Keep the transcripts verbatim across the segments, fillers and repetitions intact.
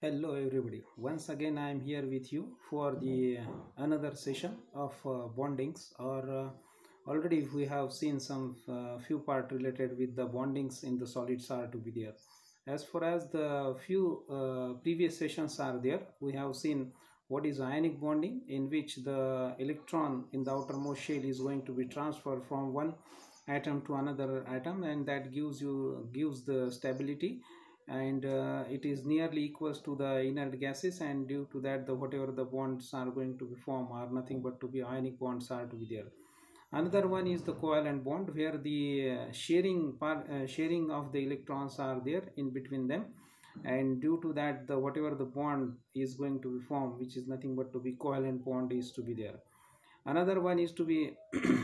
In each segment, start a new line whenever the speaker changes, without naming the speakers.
Hello everybody. Once again I am here with you for the uh, another session of uh, bondings or uh, already we have seen some uh, few part related with the bondings in the solids are to be there. As far as the few uh, previous sessions are there, we have seen what is ionic bonding, in which the electron in the outermost shell is going to be transferred from one atom to another atom, and that gives you gives the stability, and uh, it is nearly equals to the inert gases, and due to that the whatever the bonds are going to be formed are nothing but to be ionic bonds are to be there. Another one is the covalent bond, where the uh, sharing part uh, sharing of the electrons are there in between them, and due to that the whatever the bond is going to be formed, which is nothing but to be covalent bond, is to be there. Another one is to be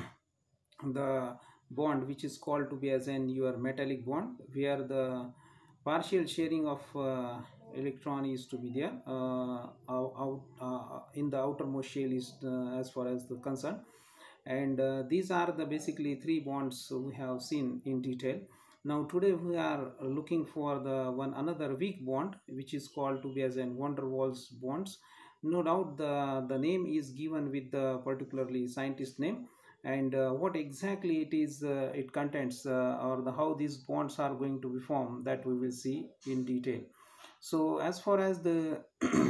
the bond which is called to be as an your metallic bond, where the partial sharing of uh, electron is to be there uh, out, out uh, in the outermost shell is uh, as far as the concern. And uh, these are the basically three bonds we have seen in detail. Now today we are looking for the one another weak bond, which is called to be as an van der Waals bonds. No doubt the the name is given with the particularly scientist name, and uh, what exactly it is uh, it contains, uh, or the how these bonds are going to be formed, that we will see in detail. So as far as the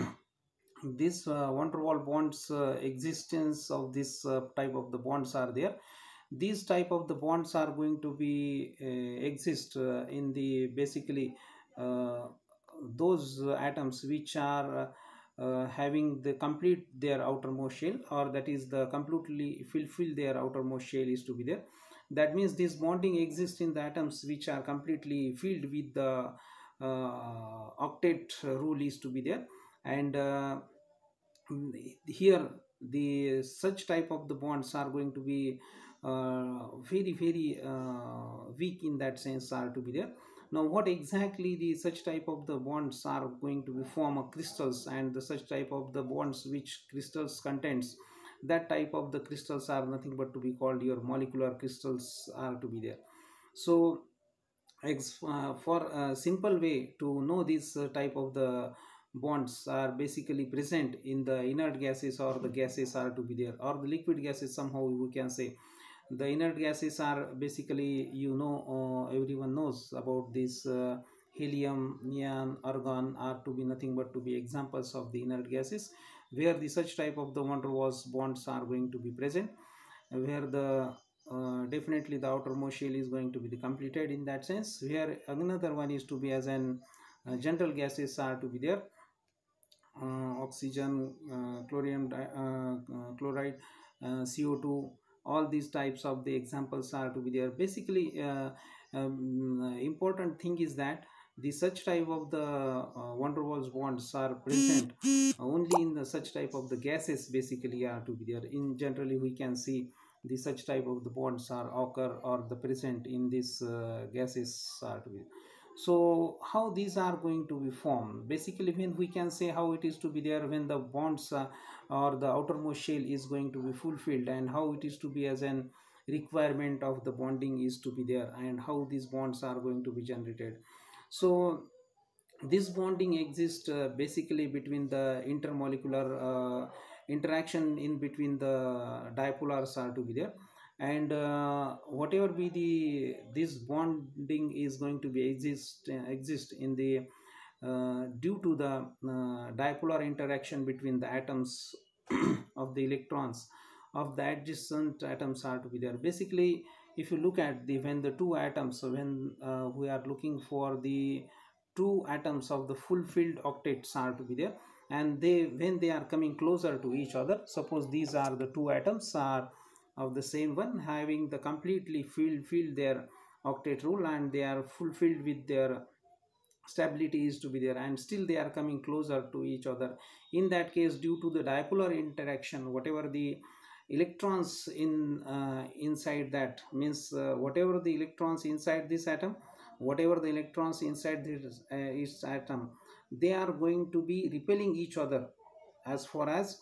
this uh, van der Waals bonds uh, existence of this uh, type of the bonds are there. These type of the bonds are going to be uh, exist uh, in the basically uh, those atoms which are uh, uh, having the complete their outermost shell, or that is the completely fulfill their outermost shell is to be there. That means this bonding exists in the atoms which are completely filled with the uh, octet rule is to be there. And uh, here the such type of the bonds are going to be uh, very very uh, weak in that sense are to be there. Now what exactly the such type of the bonds are going to be form of crystals, and the such type of the bonds which crystals contains, that type of the crystals are nothing but to be called your molecular crystals are to be there. So ex uh, for a simple way to know this uh, type of the bonds are basically present in the inert gases, or the gases are to be there, or the liquid gases somehow we can say. The inert gases are basically, you know, uh, everyone knows about this uh, helium, neon, argon are to be nothing but to be examples of the inert gases, where the such type of the van der Waals bonds are going to be present, where the uh, definitely the outermost shell is going to be the completed in that sense, where another one is to be as an uh, general gases are to be there, uh, oxygen, uh, chlorium di- uh, uh, chloride, uh, C O two, all these types of the examples are to be there. Basically uh, um, important thing is that the such type of the uh, van der Waals bonds are present only in the such type of the gases basically are to be there. In generally we can see the such type of the bonds are occur or the present in these uh, gases are to be. So how these are going to be formed, basically when we can say how it is to be there, when the bonds uh, or the outermost shell is going to be fulfilled, and how it is to be as an requirement of the bonding is to be there, and how these bonds are going to be generated. So this bonding exists uh, basically between the intermolecular uh, interaction in between the dipolars are to be there. And uh, whatever be the this bonding is going to be exist uh, exist in the uh, due to the uh, dipolar interaction between the atoms of the electrons of the adjacent atoms are to be there. Basically if you look at the when the two atoms, so when uh, we are looking for the two atoms of the fulfilled octets are to be there, and they when they are coming closer to each other, suppose these are the two atoms are of the same one having the completely fulfilled their octet rule, and they are fulfilled with their stability is to be there, and still they are coming closer to each other. In that case, due to the dipolar interaction, whatever the electrons in uh, inside that means uh, whatever the electrons inside this atom, whatever the electrons inside this, uh, this atom, they are going to be repelling each other. As far as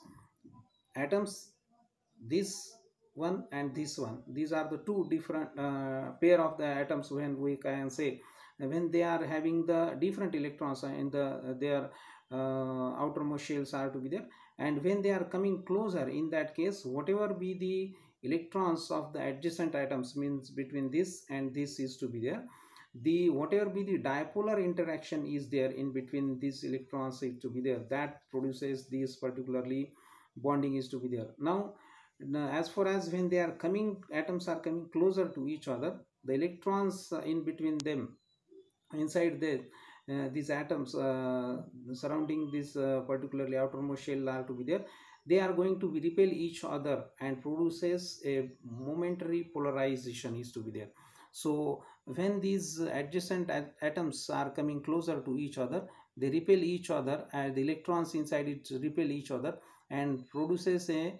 atoms, this one and this one, these are the two different uh, pair of the atoms, when we can say when they are having the different electrons in the uh, their uh, outermost shells are to be there, and when they are coming closer, in that case whatever be the electrons of the adjacent atoms, means between this and this is to be there, the whatever be the dipolar interaction is there in between these electrons is to be there, that produces this particularly bonding is to be there. Now as far as when they are coming, atoms are coming closer to each other, the electrons uh, in between them, inside the uh, these atoms uh, surrounding this uh, particularly outermost shell are to be there, they are going to be repel each other and produces a momentary polarization is to be there. So when these adjacent at atoms are coming closer to each other, they repel each other and the electrons inside it repel each other and produces a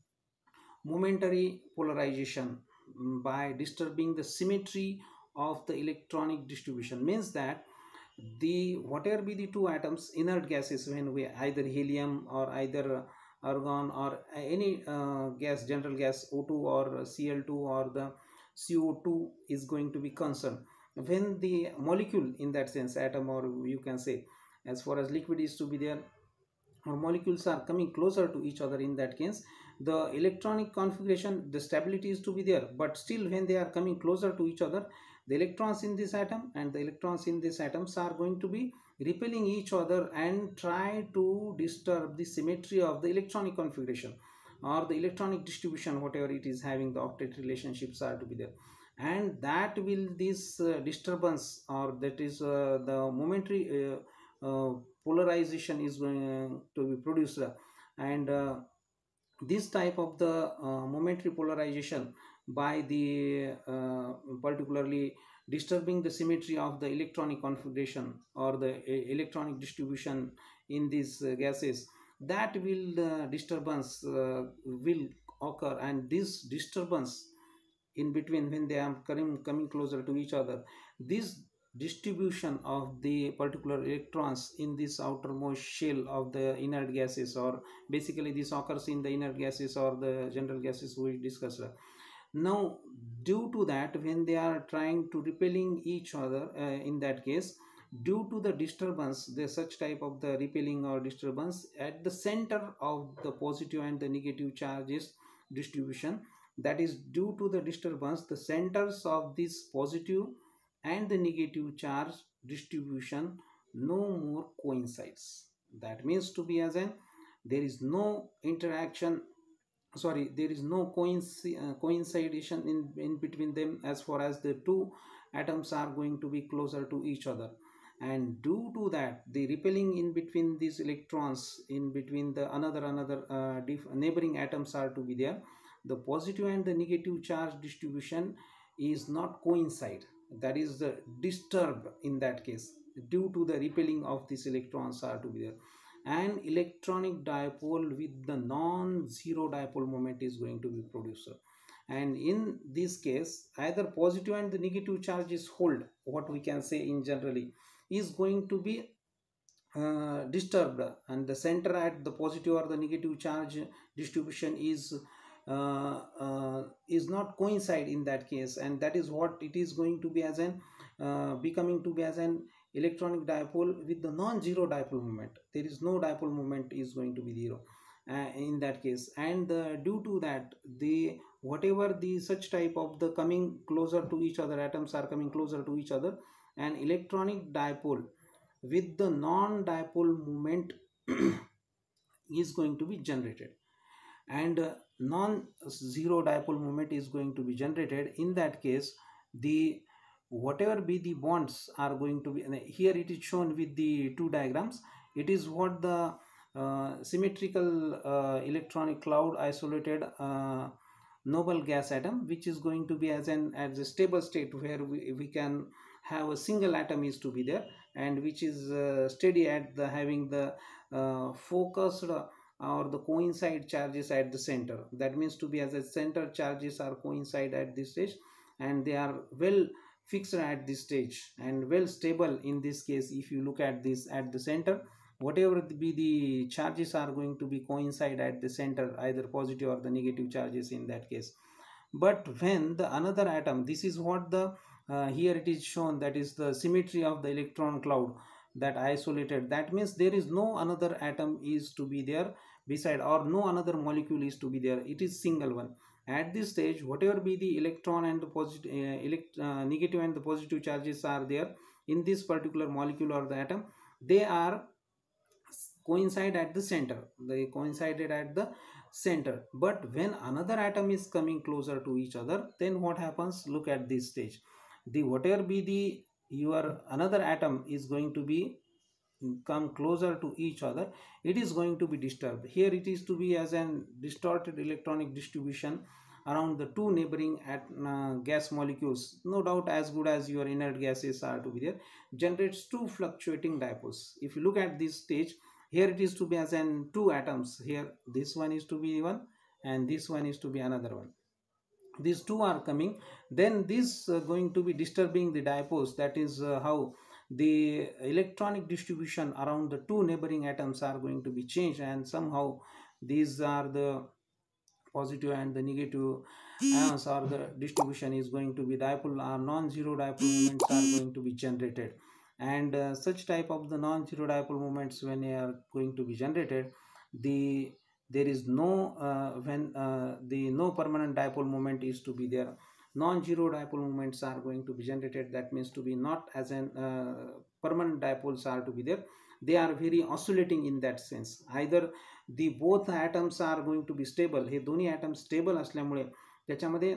momentary polarization by disturbing the symmetry of the electronic distribution. Means that the whatever be the two atoms, inert gases, when we either helium or either argon or any uh, gas, general gas O two or C L two or the C O two is going to be concerned, when the molecule in that sense atom, or you can say as far as liquid is to be there, or molecules are coming closer to each other, in that case the electronic configuration, the stability is to be there, but still when they are coming closer to each other, the electrons in this atom and the electrons in these atoms are going to be repelling each other and try to disturb the symmetry of the electronic configuration or the electronic distribution, whatever it is having, the octet relationships are to be there, and that will this uh, disturbance, or that is uh, the momentary uh, uh, polarization is going to be produced, and uh, this type of the uh, momentary polarization by the uh, particularly disturbing the symmetry of the electronic configuration or the uh, electronic distribution in these uh, gases, that will uh, disturbance uh, will occur, and this disturbance in between when they are coming, coming closer to each other, this distribution of the particular electrons in this outermost shell of the inert gases, or basically this occurs in the inert gases or the general gases we discussed. Now due to that, when they are trying to repelling each other, uh, in that case, due to the disturbance, the such type of the repelling or disturbance at the center of the positive and the negative charges distribution, that is due to the disturbance, the centers of this positive and the negative charge distribution no more coincides. That means to be as an, there is no interaction, sorry, there is no coinc uh, coincidation in in between them as far as the two atoms are going to be closer to each other, and due to that, the repelling in between these electrons in between the another another uh, neighboring atoms are to be there, the positive and the negative charge distribution is not coincide, that is the disturbed in that case, due to the repelling of these electrons are to be there. An electronic dipole with the non-zero dipole moment is going to be produced, and in this case either positive and the negative charges hold, what we can say in generally, is going to be uh, disturbed, and the center at the positive or the negative charge distribution is uh, uh, is not coincide in that case, and that is what it is going to be as an uh, becoming to be as an electronic dipole with the non-zero dipole moment. There is no dipole moment is going to be zero uh, in that case, and uh, due to that, the whatever the such type of the coming closer to each other, atoms are coming closer to each other, an electronic dipole with the non-dipole moment is going to be generated, and uh, non-zero dipole moment is going to be generated. In that case, the whatever be the bonds are going to be, here it is shown with the two diagrams, it is what the uh, symmetrical uh, electronic cloud isolated uh, noble gas atom, which is going to be as an as a stable state where we, we can have a single atom is to be there, and which is uh, steady at the having the uh, focused uh, or the coincide charges at the center. That means to be as a center charges are coincide at this stage, and they are well fixed at this stage and well stable in this case. If you look at this at the center, whatever be the charges are going to be coincide at the center, either positive or the negative charges in that case. But when the another atom, this is what the uh, here it is shown, that is the symmetry of the electron cloud, that isolated, that means there is no another atom is to be there beside, or no another molecule is to be there, it is single one. At this stage, whatever be the electron and the positive uh, elect uh, negative and the positive charges are there in this particular molecule or the atom, they are coincide at the center, they coincided at the center. But when another atom is coming closer to each other, then what happens? Look at this stage, the whatever be the your another atom is going to be come closer to each other, it is going to be disturbed. Here it is to be as an distorted electronic distribution around the two neighboring at uh, gas molecules, no doubt as good as your inert gases are to be there, generates two fluctuating dipoles. If you look at this stage, here it is to be as an two atoms, here this one is to be one and this one is to be another one, these two are coming, then this uh, going to be disturbing the dipoles. That is uh, how the electronic distribution around the two neighboring atoms are going to be changed, and somehow these are the positive and the negative ions, or the distribution is going to be dipole or non-zero dipole moments are going to be generated. And uh, such type of the non-zero dipole moments, when they are going to be generated, the there is no uh, when uh, the no permanent dipole moment is to be there, non-zero dipole moments are going to be generated. That means to be not as an uh, permanent dipoles are to be there, they are very oscillating in that sense. Either the both atoms are going to be stable, हे दोन्ही atoms stable असल्यामुळे त्याच्यामध्ये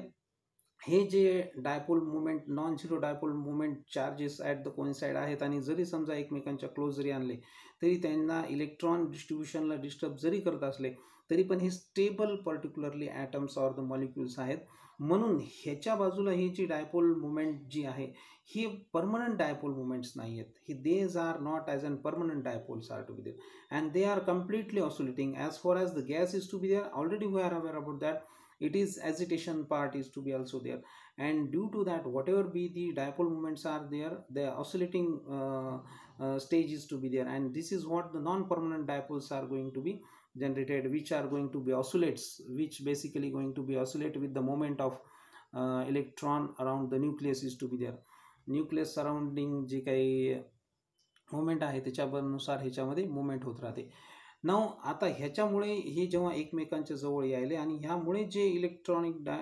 हे जे dipole movement non zero dipole movement charges at the coincide आहेत, आणि जरी समजा एकमेकांच्या close जरी आणले तरी त्यांना इलेक्ट्रॉन डिस्ट्रीब्युशनला डिस्टर्ब जरी करत असले तरी पण हे stable particularly atoms or the molecules आहेत. म्हणून ह्याच्या बाजूला ही जी डायपोल मुवमेंट जी आहे ही परमनंट डायपोल मुवमेंट्स नाही आहेत, ही these are not as an permanent dipoles are to be there and they are completely oscillating. As far as the gas is to be there, already we are aware about that, it is agitation part is to be also there, and due to that whatever be the dipole moments are there, the oscillating uh, uh, stage is to be there, and this is what the non-permanent dipoles are going to be generated, which are going to be oscillates, which basically going to be oscillate with the moment of uh, electron around the nucleus is to be there. nucleus surrounding जे काही moment आहे त्याच्यानुसार ह्याच्यामध्ये moment होत राहते. नाव आता ह्याच्यामुळे हे जेव्हा एकमेकांच्या जवळ यायले आणि ह्यामुळे जे इलेक्ट्रॉनिक डा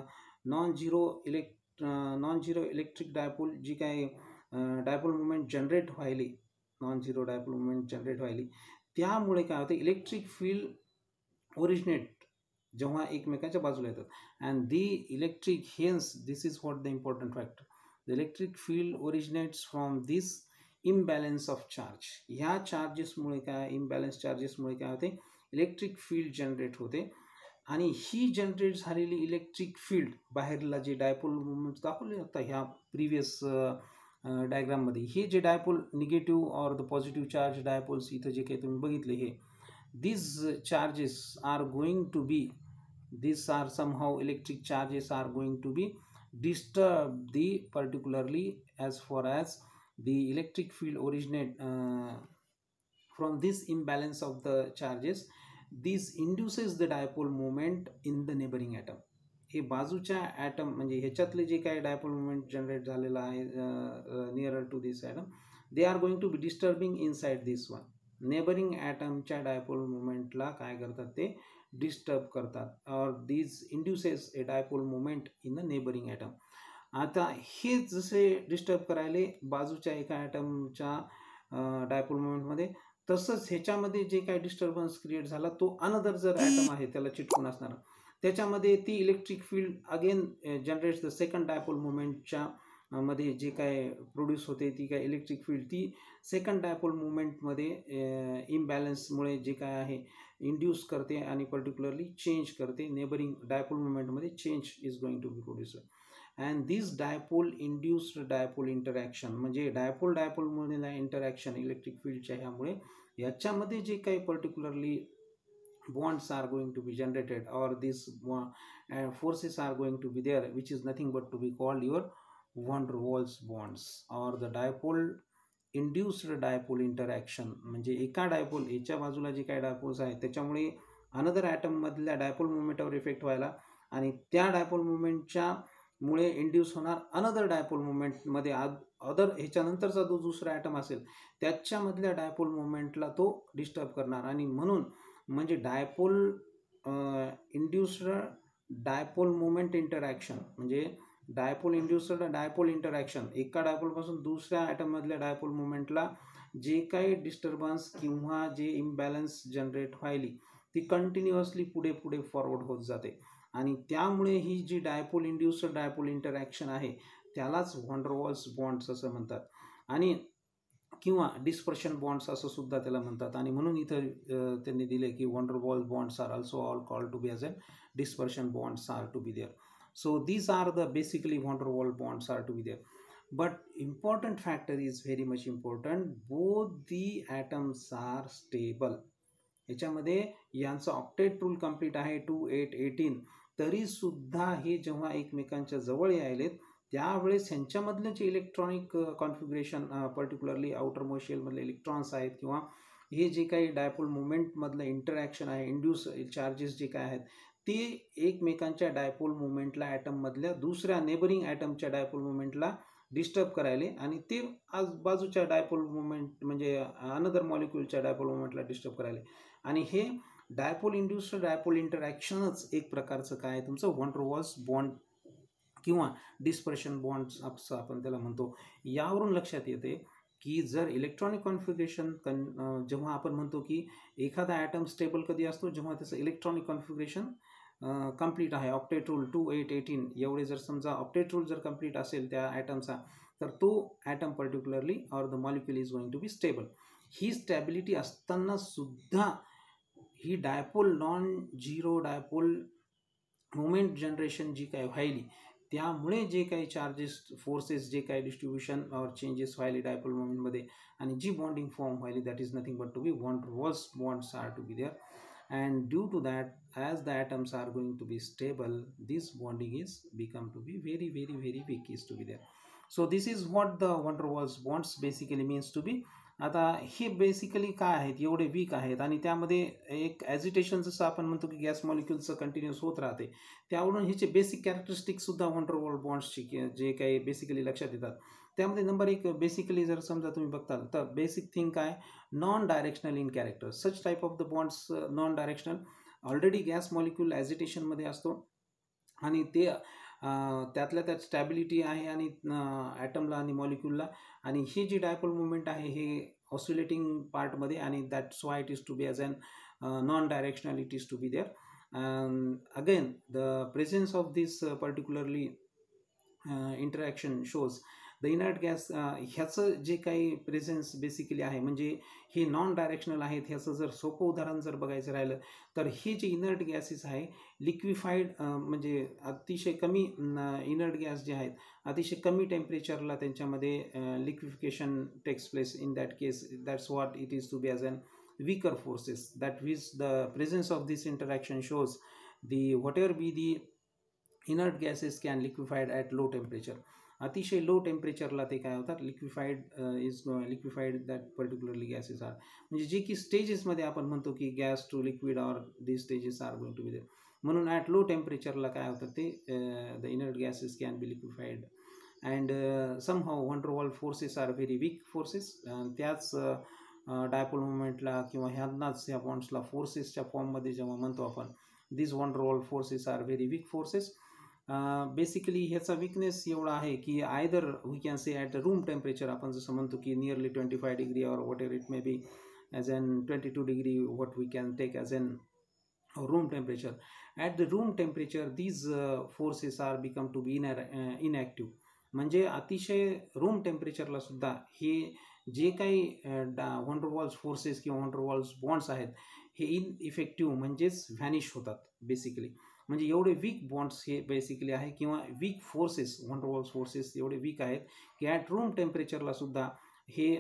non zero elect non zero electric dipole जी काय डायपोल मुवमेंट जनरेट व्हायली, non zero dipole movement generate व्हायली, त्यामुळे काय होतं, इलेक्ट्रिक फील्ड ओरिजिनेट जेव्हा एकमेकांच्या बाजूला येतात, and the electric hence this is what the important factor, the electric field originates from this imbalance of charge. ह्या चार्जेसमुळे काय, इम्बॅलन्स चार्जेसमुळे काय होते, इलेक्ट्रिक फील्ड जनरेट होते, आणि ही जनरेट झालेली इलेक्ट्रिक फील्ड बाहेरला जे डायपोल मुवमेंट दाखवले आता ह्या प्रिव्हियस डायग्राममध्ये, हे जे dipole negative or the positive charge dipoles इथं जे काही तुम्ही बघितले, हे these charges are going to be, these are somehow electric charges are going to be disturb the particularly as far as the electric field originate uh, from this imbalance of the charges. This induces the dipole moment in the neighboring atom. हे बाजूच्या atom म्हणजे ह्याच्यातले जे काही dipole movement generate झालेला आहे nearer to this atom, they are going to be disturbing inside this one. Neighbouring ॲटमच्या dipole मुवमेंटला काय करतात, ते डिस्टर्ब करतात, और these induces a dipole movement in the neighbouring atom. आता हे जसे डिस्टर्ब करायले बाजूच्या एका ॲटमच्या डायपोल मुवमेंटमध्ये, तसंच ह्याच्यामध्ये जे काही डिस्टर्बन्स क्रिएट झाला तो अनदर जर ॲटम आहे त्याला चिटकून असणार, त्याच्यामध्ये ती electric field again generates the second dipole मुवमेंटच्या मध्ये जे काय प्रोड्यूस होते ती काय इलेक्ट्रिक फील्ड ती सेकंड डायपोल मुवमेंटमध्ये इम्बॅलन्समुळे जे काय आहे इंड्यूस करते आणि पर्टिक्युलरली चेंज करते, नेबरिंग डायपोल मुवमेंटमध्ये change is going to be produce. And this dipole induced dipole interaction म्हणजे डायपोल डायपोलमध्ये इंटरॅक्शन इलेक्ट्रिक फील्डच्या ह्यामुळे याच्यामध्ये जे काही particularly bonds are going to be generated, or these uh, forces are going to be there, which is nothing but to be called your van der Waals bonds or the dipole induced dipole interaction. म्हणजे एका dipole याच्या बाजूला जे काही dipoles आहेत त्याच्यामुळे another atom मधल्या dipole मुवमेंटवर effect व्हायला, आणि त्या डायपोल मुवमेंटच्या मुळे इंड्यूस होणार अनदर डायपोल मुवमेंटमध्ये अदर ह्याच्यानंतरचा जो दुसरा ॲटम असेल त्याच्यामधल्या डायपोल मोमेंटला तो डिस्टर्ब करणार, आणि म्हणून म्हणजे dipole induced dipole moment interaction म्हणजे डायपोल इंड्युस्ड डायपोल इंटरॅक्शन, एका डायपोलपासून दुसऱ्या ॲटममधल्या डायपोल मोमेंटला जे काही डिस्टर्बन्स किंवा जे इम्बॅलन्स जनरेट व्हायली ती कंटिन्युअसली पुढे पुढे फॉरवर्ड होत जाते, आणि त्यामुळे ही जी डायपोल इंड्युस्ड डायपोल इंटरॅक्शन आहे त्यालाच व्हॉन डर वॉल्स बॉन्ड्स असं म्हणतात, आणि किंवा डिस्पर्शन बॉन्ड्स असं सुद्धा त्याला म्हणतात. आणि म्हणून इथं त्यांनी दिले की van der Waals bonds are also all called to be as a dispersion bonds are to be there. So these are the basically van der Waals bonds are to be there. But important factor is very much important, both the atoms are stable. याच्यामध्ये यांचं octet rule complete आहे two eight eighteen, तरी सुद्धा हे जेव्हा एकमेकांच्या जवळ यायलेत त्यावेळेस ह्यांच्यामधले जे electronic configuration particularly outermost शेलमधले इलेक्ट्रॉन्स आहेत किंवा हे जे काही डायपोल मुवमेंटमधलं इंटरॅक्शन आहे, इंड्यूस चार्जेस जे काय आहेत ते एकमेकांच्या डायपोल मुवमेंटला ॲटममधल्या दुसऱ्या नेबरिंग ॲटमच्या डायपोल मुवमेंटला डिस्टर्ब करायले, आणि ते आज बाजूच्या डायपोल मुवमेंट म्हणजे अनदर मॉलिक्यूलच्या डायपोल मुवमेंटला डिस्टर्ब करायले, आणि हे डायपोल इंड्युस्ड डायपोल इंटरॅक्शनच एक प्रकारचं काय तुमचं व्हॉन डर वॉल्स बॉन्ड किंवा डिस्पर्शन बॉन्ड्स असं आपण त्याला म्हणतो. यावरून लक्षात येते की जर इलेक्ट्रॉनिक कॉन्फिगरेशन कन जेव्हा आपण म्हणतो की एखादा ॲटम स्टेबल कधी असतो, जेव्हा त्याचं इलेक्ट्रॉनिक कॉन्फिगरेशन कंप्लीट आहे, octet rule two eight eighteen एवढे जर समजा ऑक्टेट रूल जर कंप्लीट असेल त्या ॲटमचा, तर तो atom particularly or the molecule is going to be stable. ही स्टॅबिलिटी असताना सुद्धा ही dipole non zero dipole movement generation जी काय व्हायली त्यामुळे जे काही चार्जेस फोर्सेस जे काही डिस्ट्रीब्युशन और चेंजेस व्हायले डायपोल मुवमेंटमध्ये आणि जी बॉन्डिंग फॉर्म व्हायली that is nothing but to be van der Waals bonds are to be there. And due to that, as the atoms are going to be stable, this bonding is become to be very very very weak is to be there. So this is what the van der Waals bonds basically means to be. आता हे basically काय आहेत, एवढे weak आहेत, आणि त्यामध्ये एक ॲजिटेशन जसं आपण म्हणतो की गॅस मॉलिक्युलचं कंटिन्युअस होत राहते, त्यावरून ह्याचे बेसिक कॅरेक्टरिस्टिक्स सुद्धा व्हॉन डर वॉल्स बॉन्ड्सची जे काही बेसिकली लक्षात येतात. त्यामध्ये नंबर एक बेसिकली जर समजा तुम्ही बघताल तर बेसिक थिंग काय, non directional in character. Such type of the bonds non directional, already gas molecule ॲजिटेशनमध्ये असतो आणि ते त्यातल्या त्यात स्टॅबिलिटी आहे आणि ॲटमला आणि मॉलिक्यूलला, आणि ही जी डायपोल मुवमेंट आहे हे ऑसिलेटिंग पार्टमध्ये, आणि that's why it is to be as an non directional it is to be there. Again the presence of this particularly interaction shows the inert gas. ह्याचं जे काही प्रेझेन्स बेसिकली आहे म्हणजे हे non directional आहेत. ह्याचं जर सोपं उदाहरण जर बघायचं राहिलं तर हे जे इनर्ट गॅसेस आहे लिक्विफाईड म्हणजे अतिशय कमी इनर्ट गॅस जे आहेत अतिशय कमी टेम्परेचरला त्यांच्यामध्ये liquefaction takes place. In that case that's what it is to be as an weaker forces, that which the presence of this interaction shows the whatever be the inert gases can liquefied at low temperature. अतिशय low टेम्परेचरला ते काय होतात liquefied is liquefied that particularly gases are, म्हणजे जे की स्टेजेसमध्ये आपण म्हणतो की gas to liquid or the stages are going to be there. म्हणून ॲट लो टेम्परेचरला काय होतं ते the inert gases can be liquefied and somehow van der Waals forces are very weak forces. त्याच डायपोल मुवमेंटला किंवा ह्यांनाच ह्या बॉन्ड्सला फोर्सेसच्या फॉर्ममध्ये जेव्हा म्हणतो आपण this van der Waals forces are very weak forces. Basically ह्याचा विकनेस एवढा आहे की either we can say at the room temperature आपण जसं म्हणतो की nearly twenty five degree or whatever it may be as an twenty two degree what we can take as an room temperature. At the room temperature these forces are become to be in inactive. म्हणजे अतिशय room टेम्परेचरला सुद्धा हे जे काही van der Waals forces किंवा van der Waals bonds आहेत हे ineffective म्हणजेच vanish होतात बेसिकली. म्हणजे एवढे वीक बॉन्ड्स हे बेसिकली आहे किंवा weak forces van der Waals forces एवढे वीक आहेत की ॲट रूम टेम्परेचरला सुद्धा हे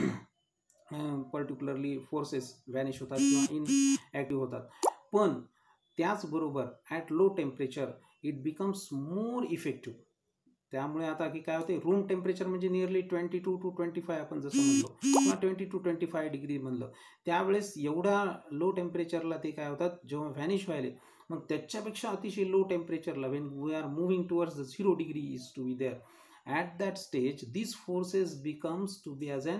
पर्टिक्युलरली फोर्सेस व्हॅनिश होतात किंवा इन ॲक्टिव्ह होतात. पण त्याचबरोबर at low temperature it becomes more effective. त्यामुळे आता की काय होते रूम टेम्परेचर म्हणजे nearly twenty two two twenty five आपण जसं म्हणलो किंवा twenty two twenty five degree म्हणलं त्यावेळेस एवढ्या लो टेम्परेचरला ते काय होतात जेव्हा व्हॅनिश व्हायले मग त्याच्यापेक्षा अतिशय लो टेम्परेचरला when we are moving towards the zero degree is to be there at that stage these forces becomes to be as an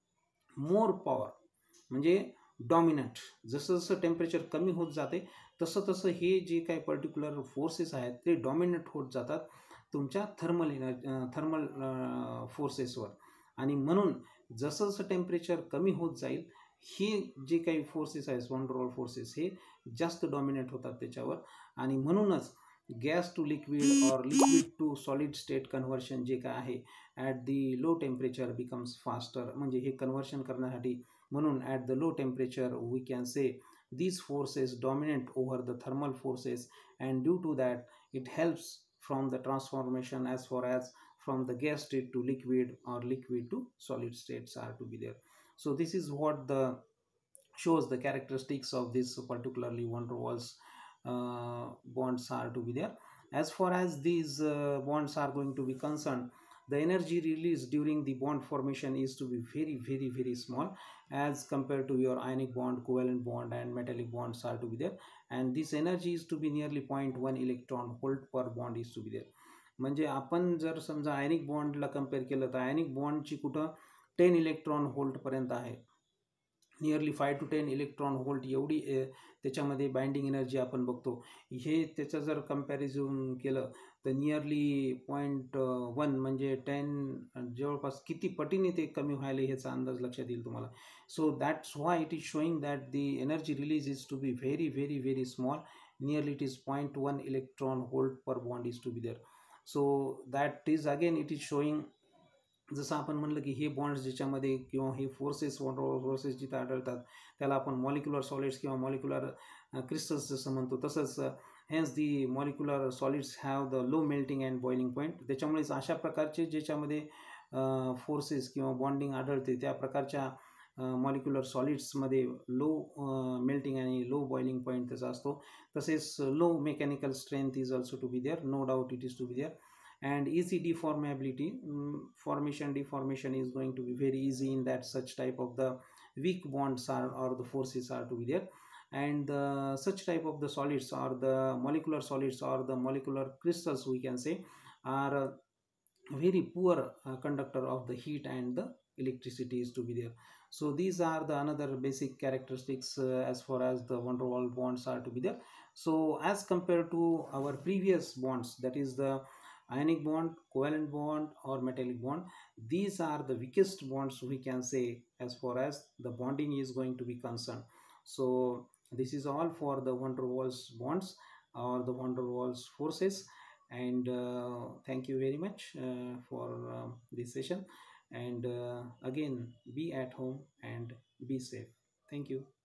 more power, म्हणजे डॉमिनंट. जसं जसं टेम्परेचर कमी होत जाते तसं तसं हे जे काही पर्टिक्युलर फोर्सेस आहेत ते डॉमिनंट होत जातात तुमच्या थर्मल एनर्जी थर्मल फोर्सेसवर. आणि म्हणून जसं जसं टेम्परेचर कमी होत जाईल हे जे काही फोर्सेस आहेत वन डर वॉल फोर्सेस हे जास्त डॉमिनेट होतात त्याच्यावर. आणि म्हणूनच गॅस टू लिक्विड और liquid to solid state conversion जे काय आहे at the low temperature becomes faster. म्हणजे हे कन्व्हर्शन करण्यासाठी म्हणून at the low temperature we can say these forces dominate over the thermal forces, and due to that it helps from the transformation as far as from the gas state to liquid or liquid to solid states are to be there. So this is what the shows the characteristics of this particularly van der Waals uh, bonds are to be there. As far as these uh, bonds are going to be concerned, the energy released during the bond formation is to be very very very small as compared to your ionic bond, covalent bond and metallic bonds are to be there, and this energy is to be nearly zero point one electron volt per bond is to be there. म्हणजे आपण जर समजा आयनिक बॉन्डला compare केलं तर आयनिक बॉन्डची कुठं ten electron volt पर्यंत आहे, nearly five to ten electron volt एवढी त्याच्यामध्ये बाइंडिंग एनर्जी आपण बघतो. हे त्याचं जर कंपॅरिझन केलं तर नियरली पॉईंट वन म्हणजे टेन जवळपास किती पटीने ते कमी व्हायला ह्याचा अंदाज लक्षात येईल तुम्हाला. So that's why it is showing that the energy release is to be very very very small, nearly it is point one electron volt per bond is to be there. So that is again it is showing, जसं आपण म्हणलं की हे bonds ज्याच्यामध्ये किंवा हे forces one forces जिथे आढळतात त्याला आपण मॉलिक्युलर सॉलिड्स किंवा मॉलिक्युलर क्रिस्टल्स जसं म्हणतो, तसंच hence the molecular solids have the low melting and boiling point. त्याच्यामुळेच अशा प्रकारचे ज्याच्यामध्ये फोर्सेस किंवा बॉन्डिंग आढळते त्या प्रकारच्या मॉलिक्युलर सॉलिड्समध्ये लो मेल्टिंग आणि लो बॉइलिंग पॉईंट त्याचा असतो. तसेच low mechanical strength is also to be there, no doubt it is to be there. And easy deformability, um, formation deformation is going to be very easy in that such type of the weak bonds are or the forces are to be there. And uh, such type of the solids or the molecular solids or the molecular crystals we can say are uh, very poor uh, conductor of the heat and the electricity is to be there. So these are the another basic characteristics uh, as far as the van der Waals bonds are to be there. So as compared to our previous bonds, that is the ionic bond, covalent bond or metallic bond, these are the weakest bonds we can say as far as the bonding is going to be concerned. So this is all for the van der Waals bonds or the van der Waals forces. And uh, thank you very much uh, for uh, this session. And uh, again, be at home and be safe. Thank you.